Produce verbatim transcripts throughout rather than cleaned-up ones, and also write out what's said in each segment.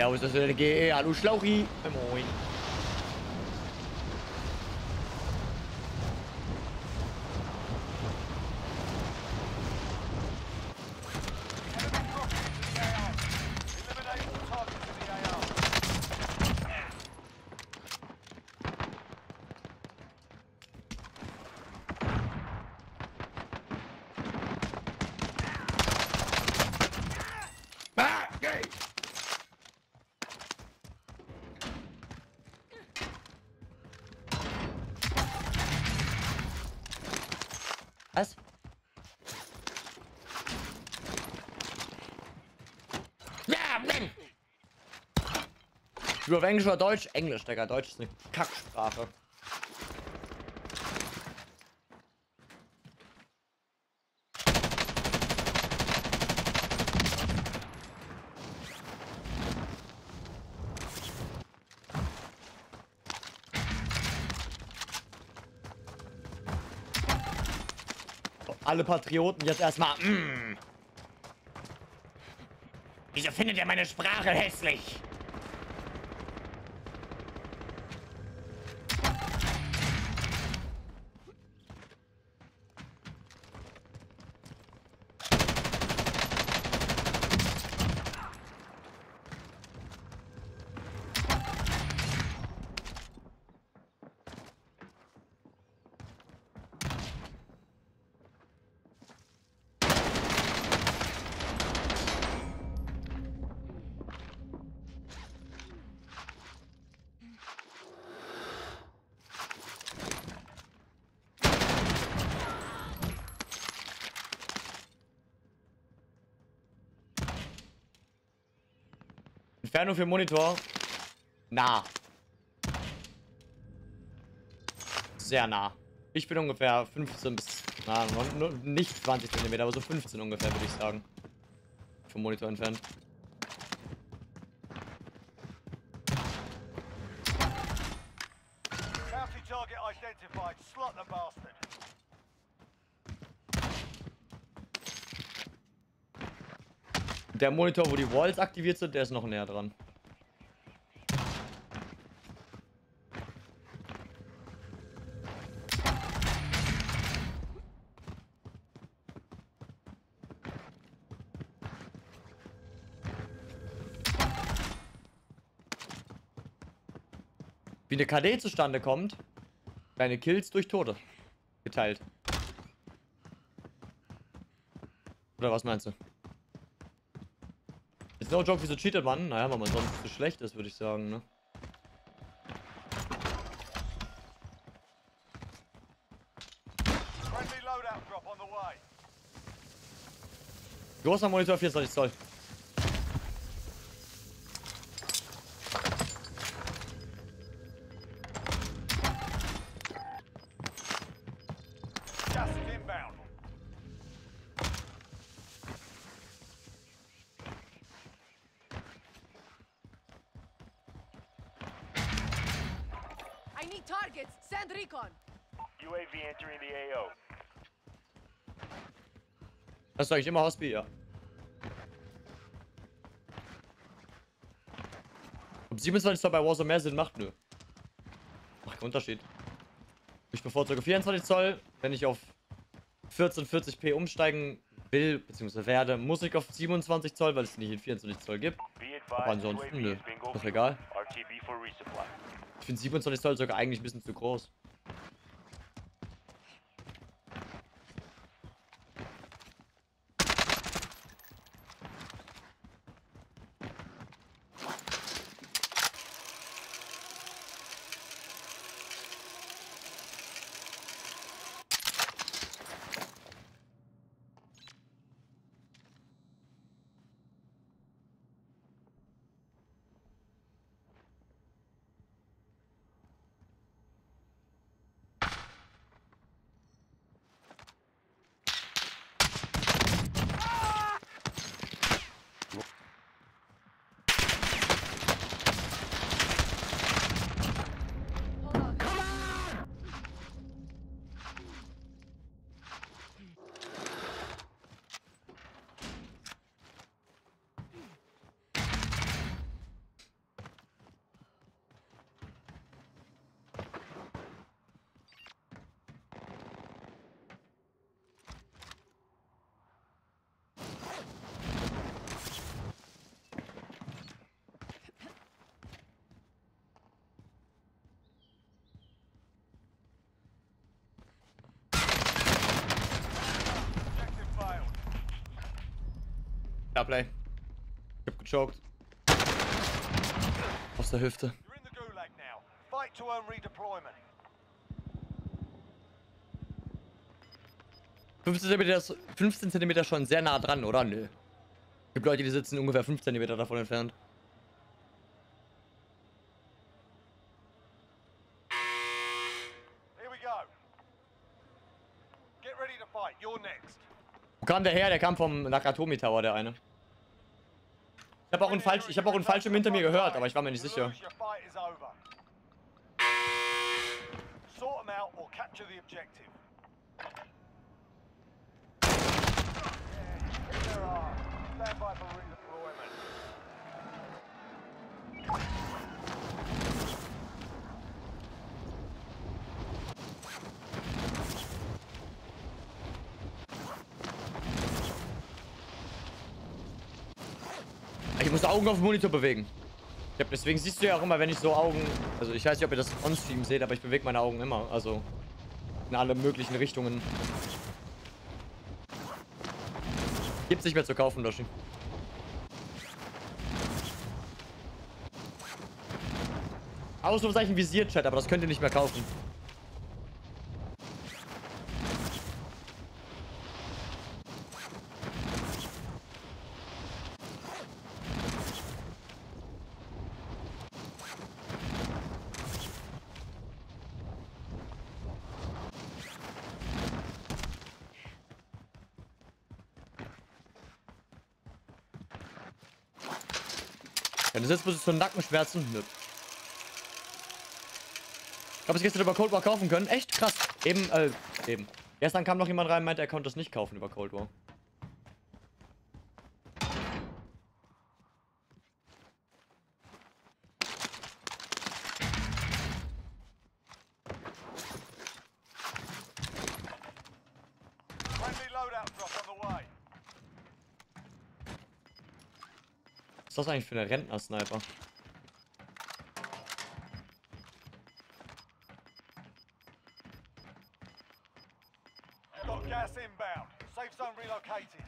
Servus, das ist der G E. Hallo Schlauchi. Moin. Was? Ja, Mann! Über Englisch oder Deutsch? Englisch, Digga. Deutsch ist eine Kacksprache. Alle Patrioten jetzt erstmal. Mm. Wieso findet ihr meine Sprache hässlich? Entfernung für Monitor. Nah. Sehr nah. Ich bin ungefähr fünfzehn bis... Na, nicht zwanzig Zentimeter, aber so fünfzehn ungefähr, würde ich sagen. Vom Monitor entfernt. Der Monitor, wo die Walls aktiviert sind, der ist noch näher dran. Wie eine K D zustande kommt? Deine Kills durch Tote. Geteilt. Oder was meinst du? Ist no joke, wieso cheatet man? Naja, weil man sonst zu schlecht ist, würde ich sagen, ne? Großer Monitor, vierundzwanzig Zoll. Targets, send recon. U A V entering the A O. Hast du eigentlich immer Hospi? Ja. Ob siebenundzwanzig Zoll bei Warzone mehr Sinn macht? Nö. Macht keinen Unterschied. Ich bevorzuge vierundzwanzig Zoll. Wenn ich auf vierzehnhundertvierzig p umsteigen will, beziehungsweise werde, muss ich auf siebenundzwanzig Zoll, weil es nicht in vierundzwanzig Zoll gibt. Aber ansonsten, nö. Ist doch egal. Ich finde siebenundzwanzig Zoll sogar eigentlich ein bisschen zu groß. Ja, Play. Ich hab gechoked. Aus der Hüfte. You're in the gulag now. Fight to earn redeployment. fünfzehn Zentimeter, ist- fünfzehn Zentimeter schon sehr nah dran, oder? Nö. Es gibt Leute, die sitzen ungefähr fünf Zentimeter davon entfernt. Here we go. Get ready to fight. You're next. Wo kam der her? Der kam vom Nakatomi Tower, der eine. Ich habe auch einen falsch, ich habe auch einen Fallschirm hinter mir gehört, aber ich war mir nicht sicher. Your fight is over. Sort them out or capture the objective. Yeah, there are. Stand by for redeployment. Ich muss Augen auf dem Monitor bewegen. Ich hab, deswegen siehst du ja auch immer, wenn ich so Augen... Also ich weiß nicht, ob ihr das on-stream seht, aber ich bewege meine Augen immer. Also in alle möglichen Richtungen. Gibt's nicht mehr zu kaufen, Doshi. Ausrufezeichen Visier-Chat, aber das könnt ihr nicht mehr kaufen. Eine Sitzposition, Nackenschmerzen? Nö. Ich habe es gestern über Cold War kaufen können. Echt krass. Eben, äh, eben. Gestern kam noch jemand rein und meinte, er konnte es nicht kaufen über Cold War. Friendly loadout drop on the way. Was ist das eigentlich für eine Rentner-Sniper? Got gas inbound. Safe zone relocated.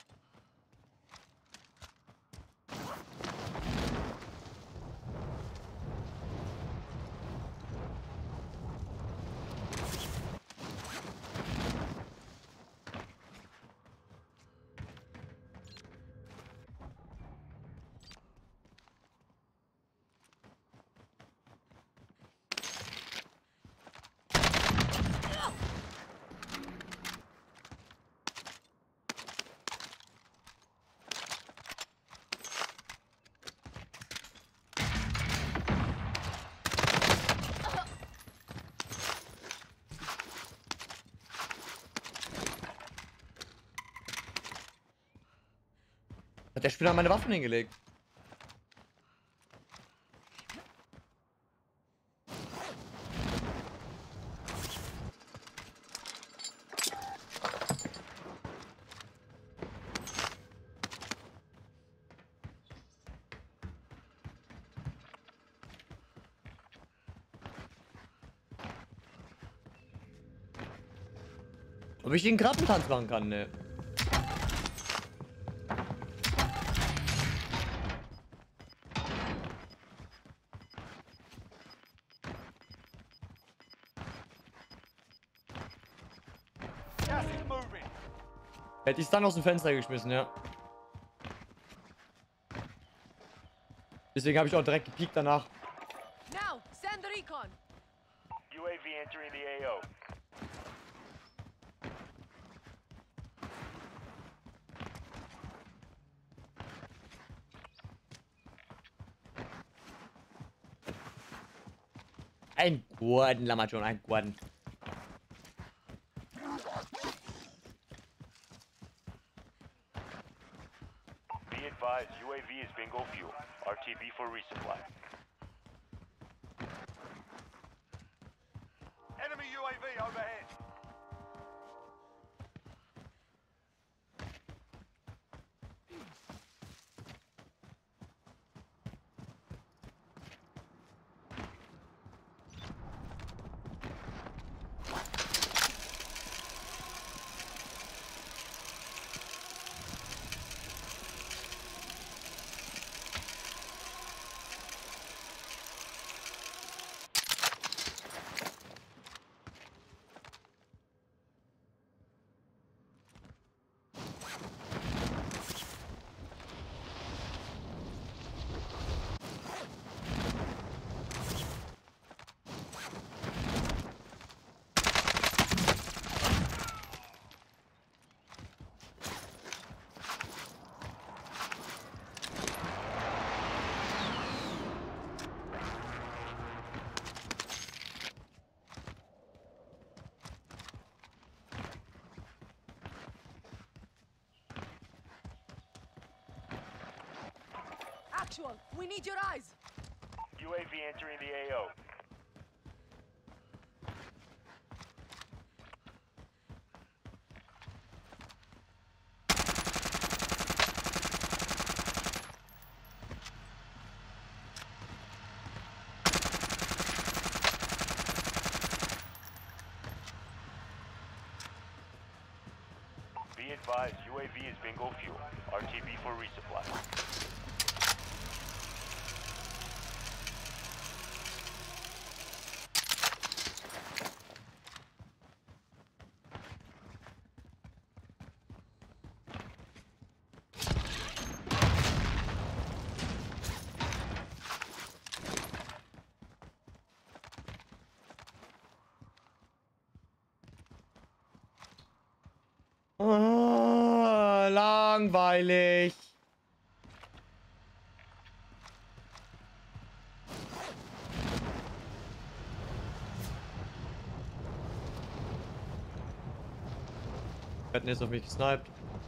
Hat der Spieler meine Waffen hingelegt? Ob ich den Krabbentanz machen kann, ne? Gas is moving. Hätte ich dann aus dem Fenster geschmissen, ja. Deswegen habe ich auch direkt gepiekt danach. Now, send recon. U A V entering the A O. Ein Gordon, Lamachon, ein Gordon. Be advised, U A V is bingo fuel. R T B for resupply. Enemy U A V overhead. Actual, we need your eyes. U A V entering the A O. Be advised, U A V is bingo fuel. R T B for resupply. Ah, langweilig. Wir hatten jetzt auf mich gesniped.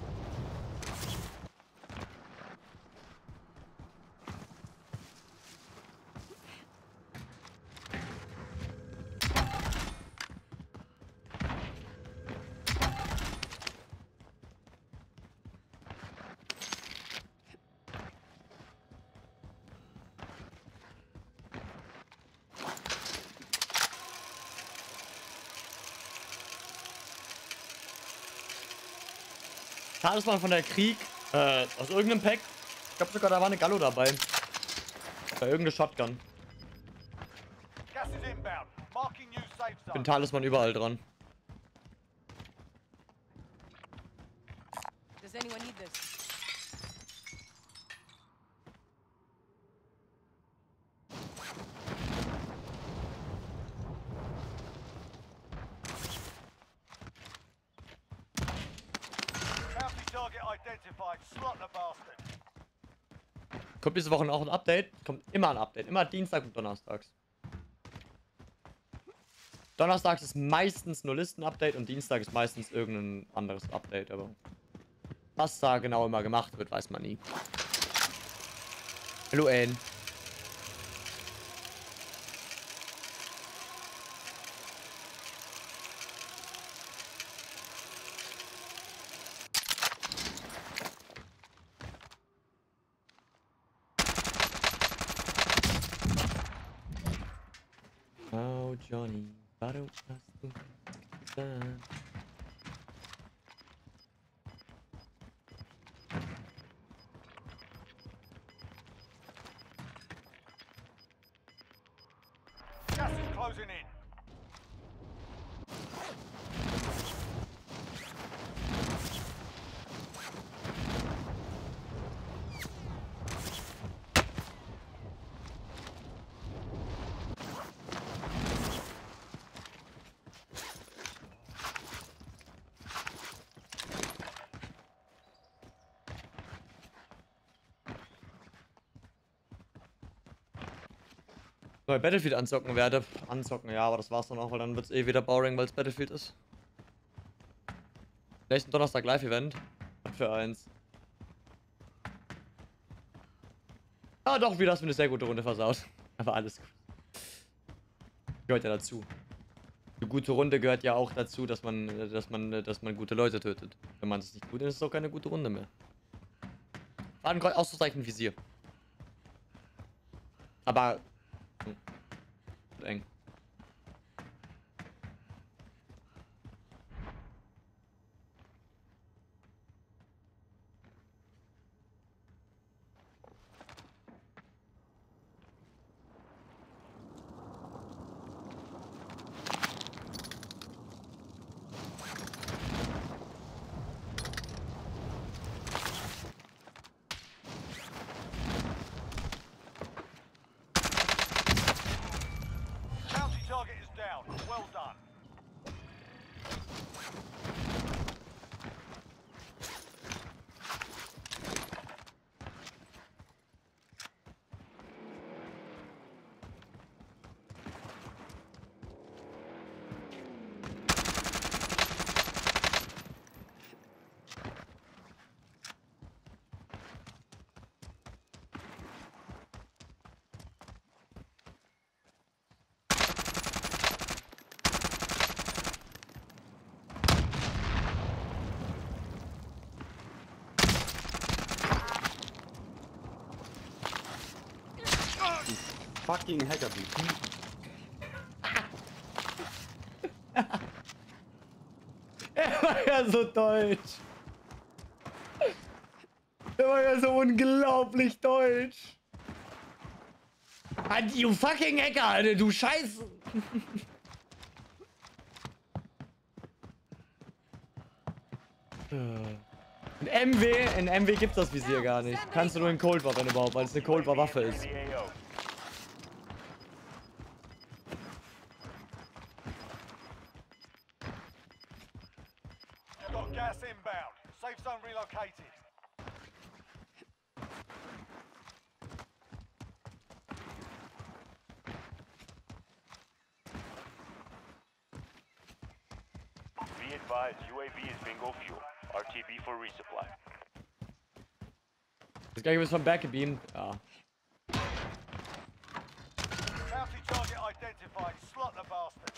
Talisman von der Krieg, äh, aus irgendeinem Pack. Ich glaube sogar, da war eine Gallo dabei. Bei irgendeine Shotgun. Gas is inbound. Marking new safe Ich bin zone. Talisman überall dran. Does anyone need this? Bounty target identified. Slot the bastard. Kommt diese Woche auch ein Update? Kommt immer ein Update. Immer Dienstag und Donnerstags. Donnerstags ist meistens nur Listen-Update und Dienstag ist meistens irgendein anderes Update. Aber was da genau immer gemacht wird, weiß man nie. Hallo, Ann. Oh, Johnny, warum hast du das getan? Gas is closing in. Weil Battlefield anzocken werde. Anzocken, ja, aber das war's dann auch, weil dann wird's eh wieder boring, weil es Battlefield ist. Nächsten Donnerstag Live-Event. Für eins. Ah, doch, wieder hast du eine sehr gute Runde versaut. Aber alles gut. Gehört ja dazu. Eine gute Runde gehört ja auch dazu, dass man, dass man, dass man gute Leute tötet. Wenn man es nicht tut, dann ist es auch keine gute Runde mehr. War ein Auszeichen Visier. Aber hm, eng. fucking Hacker, du. Er war ja so deutsch. Er war ja so unglaublich deutsch. Ah, you fucking Hacker, Alter, du Scheiße. In M W, in M W gibt's das Visier gar nicht. Kannst du nur in Cold War, wenn überhaupt, weil es eine Cold War Waffe ist. The A O. You've got gas inbound. Safe zone relocated. Be advised, U A V is bingo fuel. R T B for resupply. Das gleiche ist vom Back gebeamt. Ja. Bounty target identified. Slot the bastard.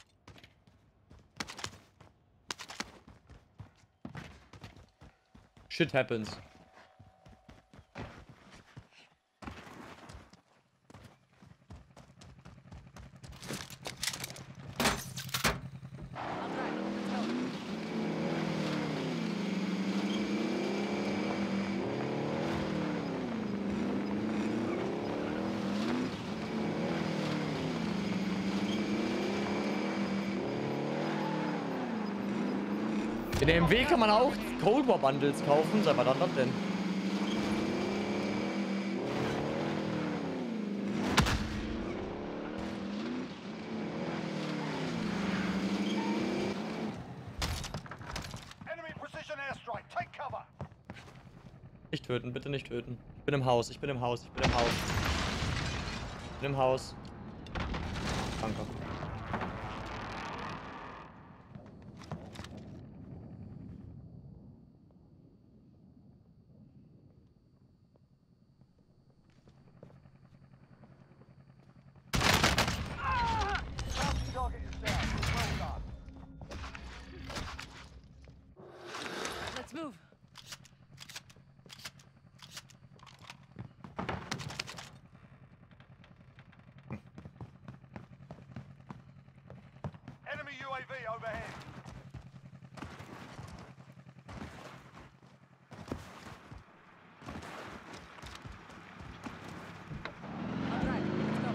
Shit happens. I'll drive. Let's go. In der M W kann man auch Cold War Bundles kaufen. Seit wann hat das denn? Enemy precision airstrike. Take cover. Nicht töten, bitte nicht töten. Ich bin im Haus, ich bin im Haus, ich bin im Haus. Ich bin im Haus. Danke. Bounty target is down. Well done. Let's move. Enemy U A V overhead. I'll drive. Let's go.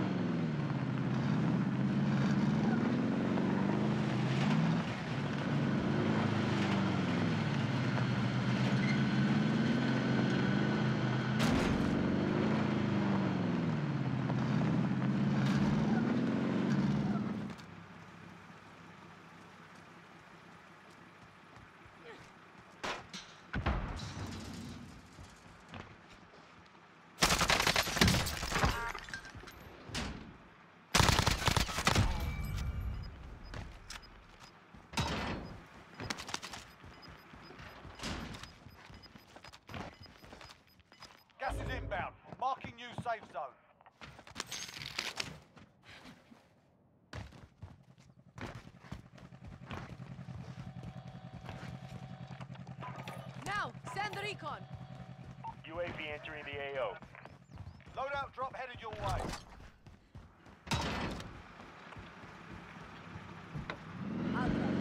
Gas is inbound. Marking new safe zone. Now, send the recon. U A V entering the A O. Loadout drop headed your way. I'll drive.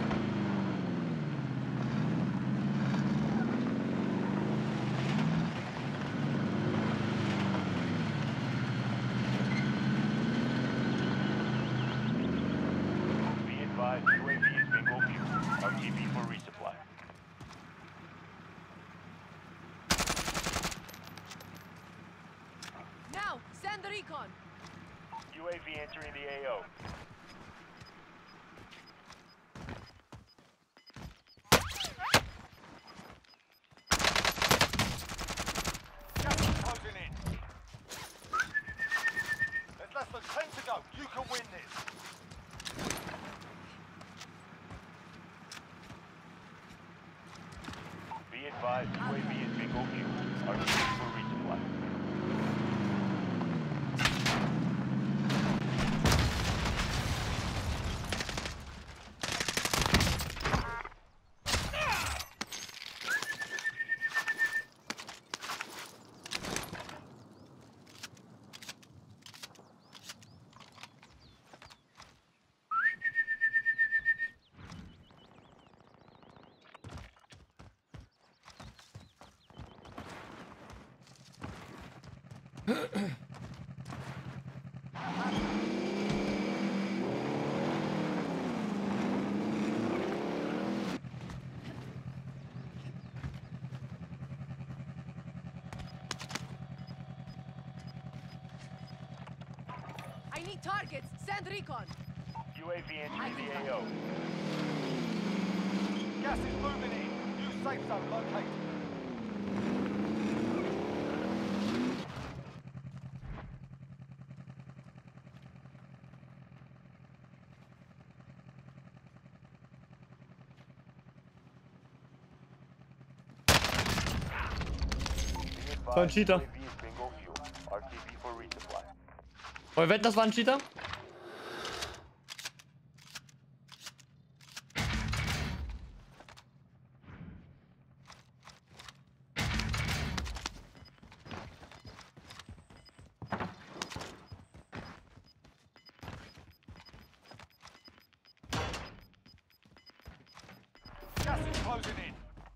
Be advised, U A V is bingo fuel. R T B for resupply. Now, send the recon. U A V entering the A O. Gas is closing in. There's less than ten to go. You can win this. Be advised, U A V is bingo fuel. R T B for resupply. I need targets. Send recon. U A V entering the A O. Gas is moving in. New safe zone located. Be So ein advised, Cheater. U A V is bingo fuel. R T B for resupply. Wollen wir wetten, das war ein Cheater? Gas is closing in.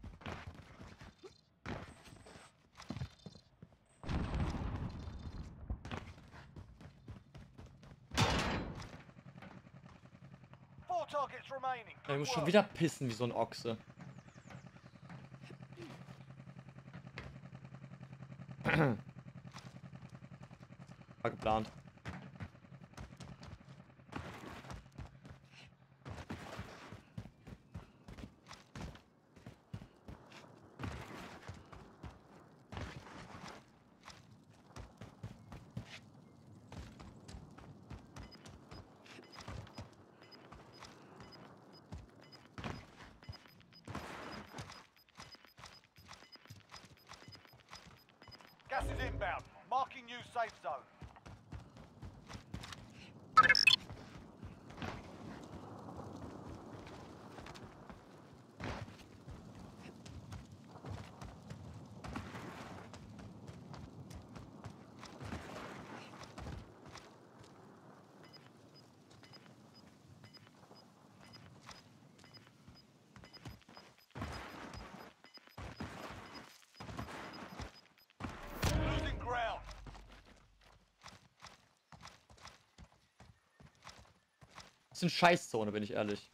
Four targets remaining. Ich Good muss schon work. wieder pissen wie so ein Ochse. War geplant. Gas is inbound. Marking new safe zone. Losing ground. Das ist eine Scheißzone, bin ich ehrlich.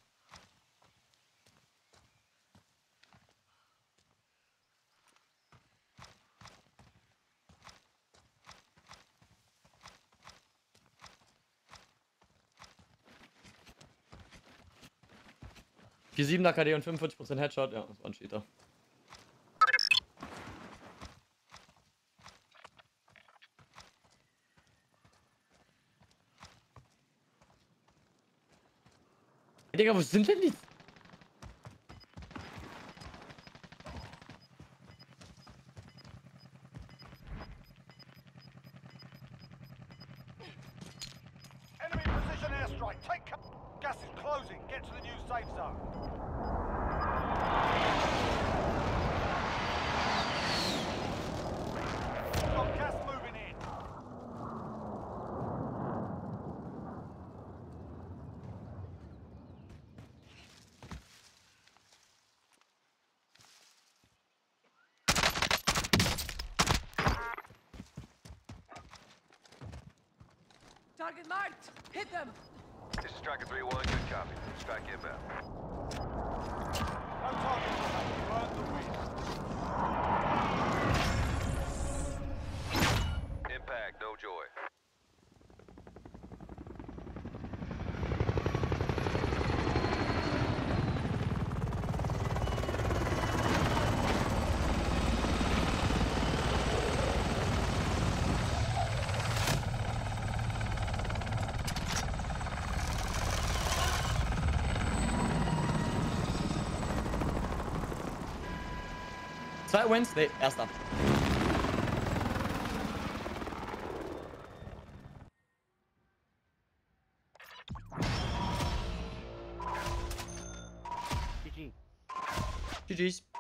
vier Komma sieben K D und fünfundvierzig Prozent Headshot. Ja, das war ein Cheater. Hey, Digga, wo sind denn die? Enemy precision airstrike. Take co- Gas is closing. Get to the new safe zone. Got gas moving in. Target marked. Hit them. This is Striker three one, good copy. Strike inbound. No targets remaining. You earned the win. Impact, no joy. Zwei Wins? Nee, erster. G G. G G's.